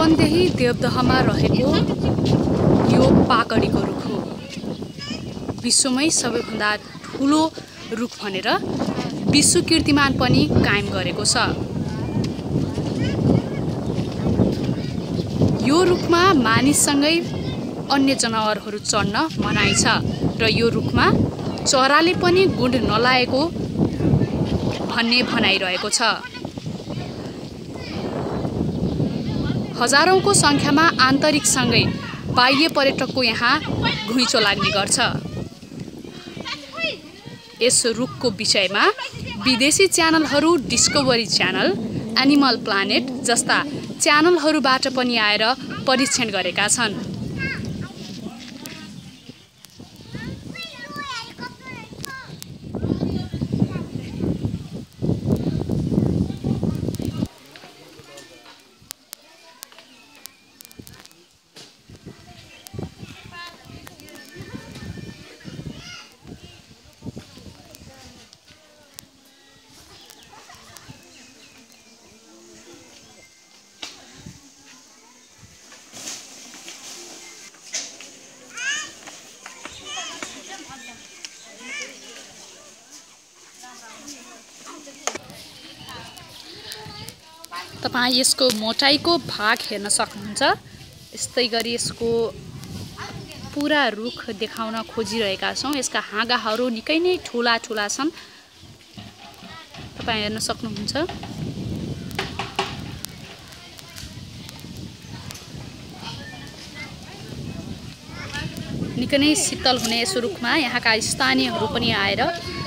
रूपन्देही देवदहमा रहेको यो पाकडीको रुख हो। विश्वमै सबैभन्दा ठुलो रुख भनेर विश्व कीर्तिमान पनि कायम गरेको छ। यो रुखमा मानिससँगै अन्य जनावरहरू चढ्न मनाइ छ र यो रुखमा चराले पनि गुँड नलाएको भन्ने भनाइरहेको छ। हजारौंको संख्यामा आन्तरिकसँगै बाह्य पर्यटकको यहाँ घुइँचो लाग्ने गर्छ। यस रुखको विषयमा विदेशी च्यानलहरू डिस्कभरी च्यानल, एनिमल प्लानेट जस्ता च्यानलहरूबाट पनि आएर परीक्षण गरेका छन्। तपाईं यसको मोटाइको भाग हेर्न सक्नुहुन्छ। यस्तै गरी यसको पुरा रुख देखाउन खोजिरहेका छौं। यसका हाँगाहरू निकै नै ठूला ठूला छन्। तपाईं हेर्न सक्नुहुन्छ। निकै नै शीतल हुने यस रुखमा यहाँका स्थानीयहरू पनि आएर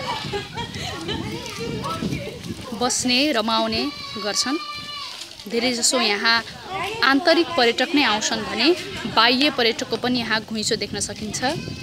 बस्ने रमाउने गर्छन्। धेरैजसो यहाँ आन्तरिक पर्यटक नै आउँछन् भने बाह्य पर्यटकको पनि यहाँ घुइँचो देख्न सकिन्छ।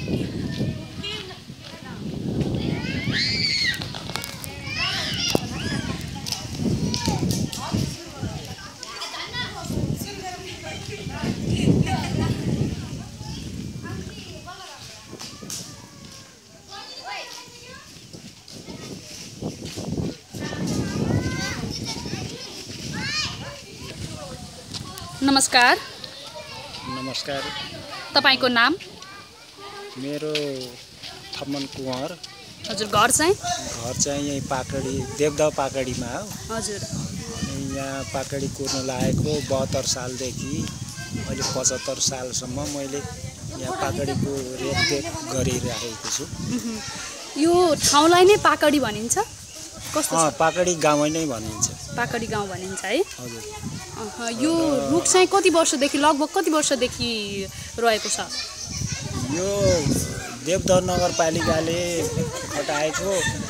नमस्कार। नमस्कार। तपाईको नाम? मेरो थमन कुँवर। हजुर, घर चाहिँ? घर चाहिँ यही पाकडी, देवदह पाकडीमा हो। हजुर। यहाँ पाकडी कुर्न लागेको 72 सालदेखि अहिले 75 सालसम्म मैले यहाँ पाकडीको रेखदेख गरिरहेको छु। यो ठाउँलाई नै पाकडी भनिन्छ? कस्तो? पाकडी गाउँ नै भनिन्छ। पाकडी गाउँ भनिन्छ है? हजुर। यो रुख चाहिँ कति वर्षदेखि, लगभग कति वर्षदेखि रहेको छ? यो देवदह नगरपालिकाले हटाएको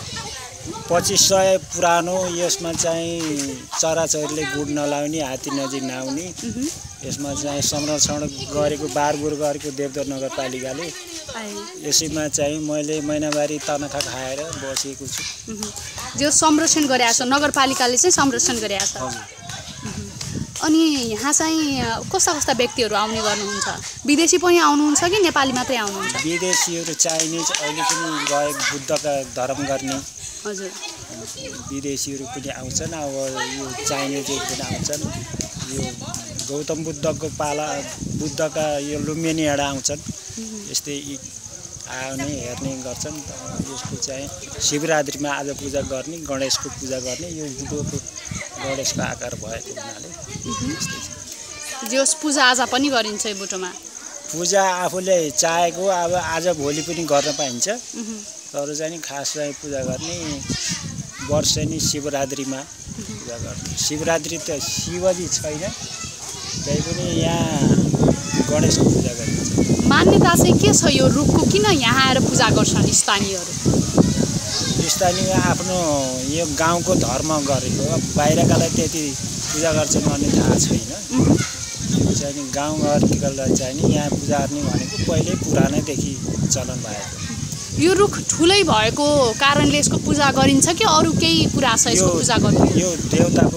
2500 पुरानो। यसमा चाहिँ चराचरीले गुड नलाउने, हात्ती नजिक नआउने, यसमा चाहिँ संरक्षण गरेको, बारबुर गरेको देवदह नगरपालिकाले। यसैमा चाहिँ मैले महिनावारी तनखा खाएर बसेको छु। जो संरक्षण गरेको छ, नगरपालिकाले चाहिँ संरक्षण गरेको छ। अनि यहाँ चाहिँ कस्ता कस्ता व्यक्तिहरू आउने गर्नुहुन्छ? विदेशी पनि आउनुहुन्छ कि नेपाली मात्रै आउनुहुन्छ? विदेशीहरू, चाइनिज, अहिले पनि गए बुद्धका धर्म गर्ने। हजुर। विदेशीहरू पनि आउँछन्। अब यो चाइनिजहरू पनि आउँछन्। यो गौतम बुद्धको पाला, बुद्धका यो लुम्बिनीहरू आउँछन्। यस्तै आउने हेर्ने गर्छन्। यसको चाहिँ शिवरात्रिमा आज पूजा गर्ने, गणेशको पूजा गर्ने। यो बुद्धको गणेशको आकार भएको हुनाले जोस पूजाआजा पनि गरिन्छ यो बुटोमा? पूजा आफूले चाहेको अब आज भोलि पनि गर्न पाइन्छ। तर चाहिँ खास चाहिँ पूजा गर्ने वर्षेनी शिवरात्रिमा पूजा गर्ने। शिवरात्रि त शिवजी छैन, त्यही पनि यहाँ गणेशको पूजा गरिन्छ। मान्यता चाहिँ के छ यो रुखको? किन यहाँ आएर पूजा गर्छन् स्थानीयहरू? स्थानीय आफ्नो यो गाउँको धर्म गरेको, बाहिरकालाई त्यति पूजा गर्छन् भन्ने थाहा छैन। चाहिँ गाउँघरकोलाई चाहिँ यहाँ पूजा गर्ने भनेको पहिल्यै पुरानैदेखि चलन भएको। यो रुख ठुलै भएको कारणले यसको पूजा गरिन्छ कि अरू केही कुरा छ यसको पूजा गर्नु? यो देवताको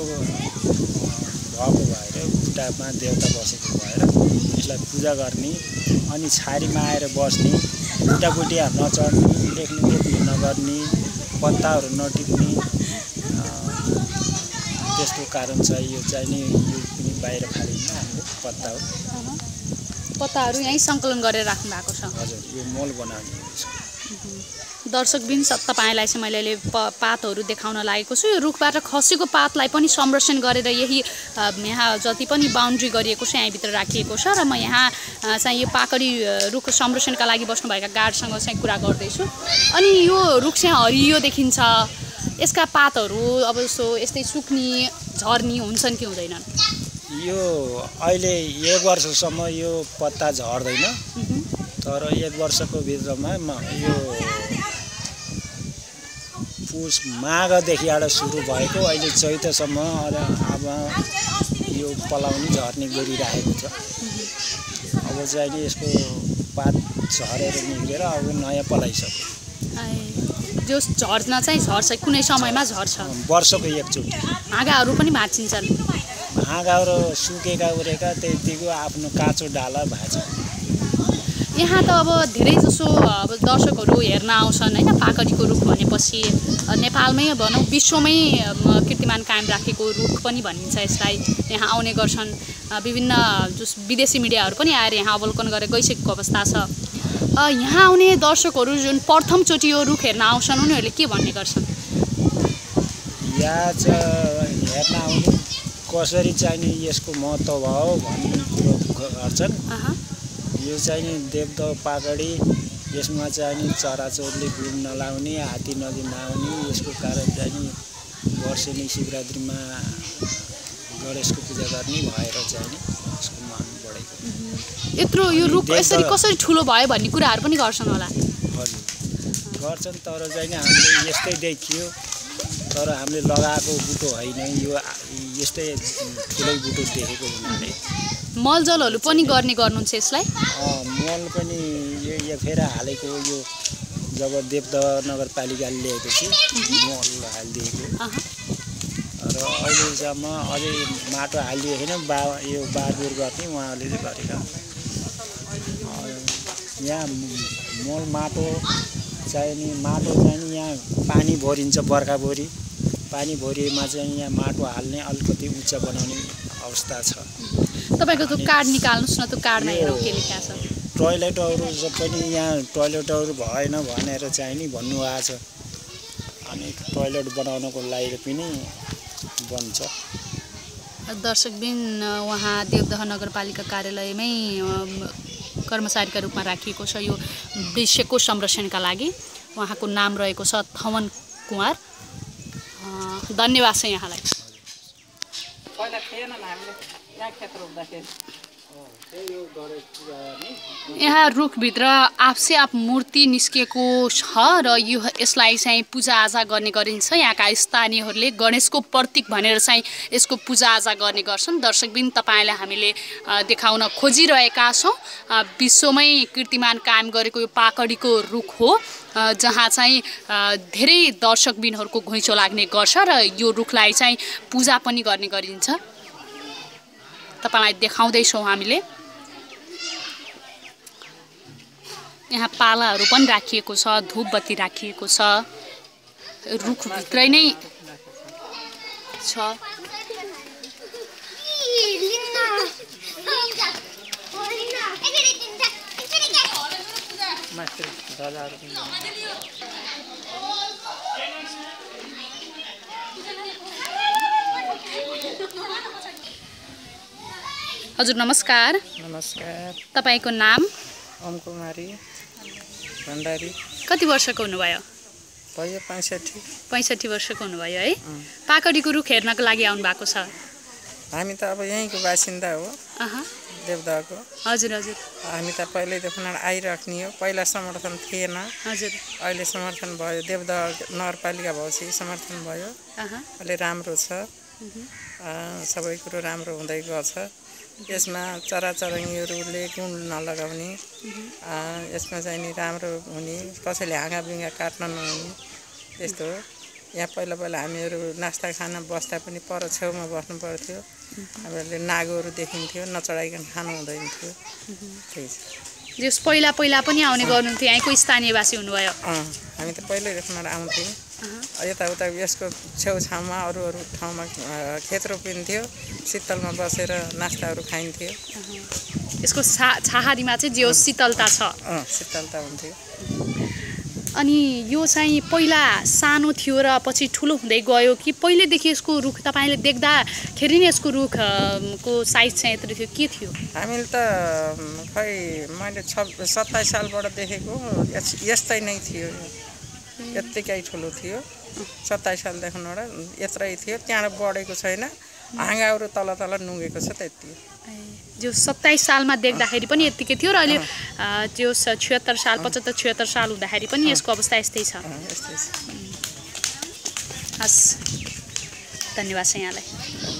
भएको भएर, खुट्टामा देवता बसेको भएर यसलाई पूजा गर्ने। अनि छारीमा आएर बस्ने, खुट्टाबुटिया नचढ्ने, लेख्ने नगर्ने, पत्ताहरू नटिप्ने, त्यस्तो कारण छ यो चाहिँ नि यो पनि बाहिर फालिन्न हाम्रो पत्ता हो पत्ताहरू यहीँ सङ्कलन गरेर राख्नु भएको छ हजुर यो मल बनाउने हो यसको दर्शकबिन तपाईँलाई चाहिँ मैले अहिले पातहरू देखाउन लागेको छु यो रुखबाट खसेको पातलाई पनि संरक्षण गरेर यही यहाँ जति पनि बाउन्ड्री गरिएको छ यहीँभित्र राखिएको छ र म यहाँ चाहिँ यो पाकडी रुख संरक्षणका लागि बस्नुभएका गार्डसँग चाहिँ कुरा गर्दैछु अनि यो रुख चाहिँ हरियो देखिन्छ यसका पातहरू अब यस्तै सुक्ने झर्नी हुन्छन् कि हुँदैनन् यो अहिले 1 वर्षसम्म यो पत्ता झर्दैन तर 1 वर्षको भित्रमा यो पुस माघदेखिबाट सुरु भएको अहिले चैतसम्म अब यो पलाउने झर्ने गरिरहेको छ अब चाहिँ नि यसको पात झरेर निक्लेर अब नयाँ पलाइसक्यो जो झर्न चाहिँ झर्छ कुनै समयमा झर्छ वर्षको एकचोटि हाँगाहरू पनि भाँचिन्छन् हाँगाहरू सुकेका उरेका त्यतिको आफ्नो काँचो डाला भाँच्छ यहाँ त अब धेरै जसो अब दर्शकहरू हेर्न आउँछन् हैन पाकडीको रुख भनेपछि नेपालमै भनौँ विश्वमै कीर्तिमान कायम राखेको रुख पनि भनिन्छ यसलाई यहाँ आउने गर्छन् विभिन्न विदेशी मिडियाहरू पनि आएर यहाँ अवलोकन गरेर गइसकेको अवस्था छ यहाँ आउने दर्शकहरू जुन प्रथमचोटि यो रुख हेर्न आउँछन् उनीहरूले के भन्ने गर्छन् यहाँ चाहिँ हेर्न आउने कसरी चाहिँ नि यसको महत्त्व भयो भन्ने कुरो गर्छन् यो चाहिँ नि देवदह पाकडी यसमा चाहिँ नि चराचुरुङ्गी घुम्न नलाउने हात्ती नदी नआउने यसको कारण चाहिँ नि वर्षेनी शिवरात्रिमा गणेशको पूजा गर्ने भएर चाहिँ नि यसको मान बढेको यत्रो यो रुख यसरी कसरी ठुलो भयो भन्ने कुराहरू पनि गर्छन् होला हजुर गर्छन् तर चाहिँ नि हामीले यस्तै देखियो तर हामीले लगाएको बुटो होइन यो यस्तै ठुलै बुटो देखेको हुनाले मलजलहरू पनि गर्नुहुन्छ यसलाई मल पनि यो फेर हालेको यो जब देवदह नगरपालिकाले ल्याएपछि मल हालिदिएको र अहिलेसम्म अझै माटो हालिदिएको छैन यो बारबुर गर्ने उहाँहरूले चाहिँ गरेका यहाँ मल माटो चाहिँ नि यहाँ पानी भरिन्छ बर्खाभरि पानी भरिएमा चाहिँ यहाँ माटो हाल्ने अलिकति उच्च बनाउने अवस्था छ तपाईको त्यो कार्ड निकाल्नुस् न त्यो कार्डमा हेरौँ के लेखा छ टोयलेटहरू पनि यहाँ टोयलेटहरू भएन भनेर चाहिँ नि भन्नुभएको छ अनि टोयलेट बनाउनको लागि पनि बन्छ दर्शकबिन उहाँ देवदह नगरपालिका कार्यालयमै कर्मचारीका रूपमा राखिएको छ यो दृश्यको संरक्षणका लागि उहाँको नाम रहेको छ थमन कुमार धन्यवाद छ यहाँलाई यहाँ रुखभित्र आफसे आप मूर्ति निस्किएको छ र यसलाई चाहिँ पूजाआजा गर्ने गरिन्छ यहाँका स्थानीयहरूले गणेशको प्रतीक भनेर चाहिँ यसको पूजाआजा गर्ने गर्छन् दर्शकबिन तपाईँलाई हामीले देखाउन खोजिरहेका छौँ विश्वमै कीर्तिमान कायम गरेको यो पाकडीको रुख हो जहाँ चाहिँ धेरै दर्शकबिनहरूको घुइँचो लाग्ने गर्छ र यो रुखलाई चाहिँ पूजा पनि गर्ने गरिन्छ तपाईलाई देखाउँदैछौँ हामीले यहाँ पालाहरू पनि राखिएको छ धूपबत्ती राखिएको छ रुखभित्रै नै छ हजुर नमस्कार नमस्कार तपाईको नाम ओम कुमारी भण्डारी कति वर्षको हुनुभयो भयो 65 वर्षको हुनुभयो है पाकडीको रुख हेर्नको लागि आउनु भएको छ हामी त अब यहीँको बासिन्दा हो देवदहको हजुर हजुर हामी त पहिल्यैदेखि आइराख्ने हो पहिला समर्थन थिएन हजुर अहिले समर्थन भयो देवदह नगरपालिका भएपछि समर्थन भयो अहिले राम्रो छ सबै कुरो राम्रो हुँदै गछ यसमा चराचुरुङ्गीहरूले गुण नलगाउने यसमा चाहिँ नि राम्रो हुने कसैले हाँगाबिङ्गा काट्न नहुने त्यस्तो हो यहाँ पहिला हामीहरू नास्ता खान बस्दा पनि पर छेउमा बस्नु पर्थ्यो हामीहरूले नागोहरू देखिन्थ्यो नचढाइकन खानु हुँदैन थियो त्यही छ जस पहिला पनि आउने गर्नुहुन्थ्यो यहाँको स्थानीयवासी हुनुभयो हामी त पहिल्यैदेखि आउँथ्यौँ यताउता यसको छेउछाउमा अरू ठाउँमा खेत रोपिन्थ्यो, शीतलमा बसेर नास्ताहरू खाइन्थ्यो। यसको छाहारीमा चाहिँ जे शीतलता छ, शीतलता हुन्थ्यो। अनि यो चाहिँ पहिला सानो थियो र पछि ठुलो हुँदै गयो कि पहिलेदेखि यसको रुख तपाईँले देख्दाखेरि नै यसको रुखको साइज चाहिँ यत्रो थियो, के थियो? हामीले त खै मैले 27 सालबाट देखेको यस्तै नै थियो, यत्तिकै ठुलो थियो। 27 सालदेखिबाट यत्रै थियो, त्यहाँबाट बढेको छैन, हाँगाहरू तल तल नुगेको छ त्यति। जो 27 सालमा देख्दाखेरि पनि यत्तिकै थियो र अहिले जो 76 साल 75-76 साल हुँदाखेरि पनि यसको अवस्था यस्तै छ। यस्तै छ। हस्, धन्यवाद छ यहाँलाई।